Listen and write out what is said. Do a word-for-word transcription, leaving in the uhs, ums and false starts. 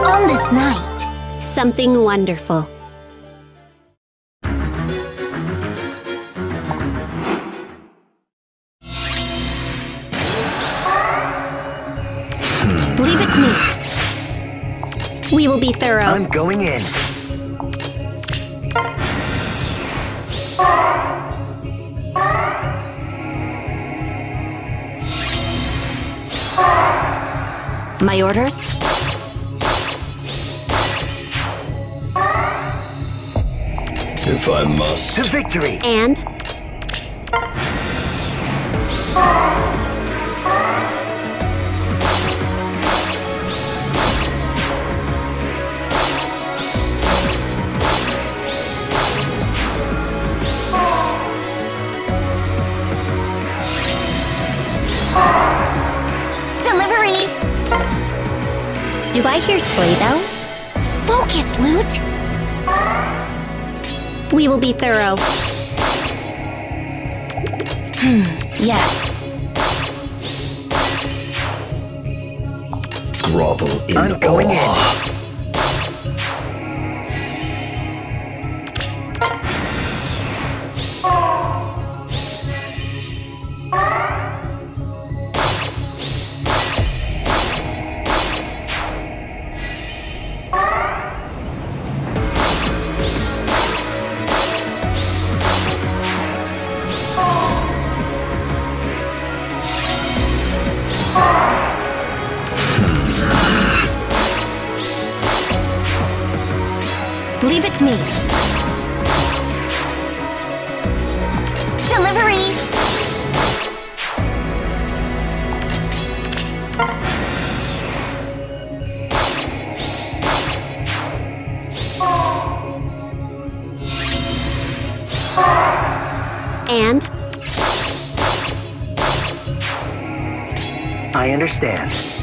on this night? Something wonderful. Leave it to me. We will be thorough. I'm going in. My orders? If I must. To victory! And? Delivery! Do I hear sleigh bells? Focus, Lute! We will be thorough. Hmm, yes. Grovel in I'm going awe. in. Leave it to me. Delivery! And? I understand.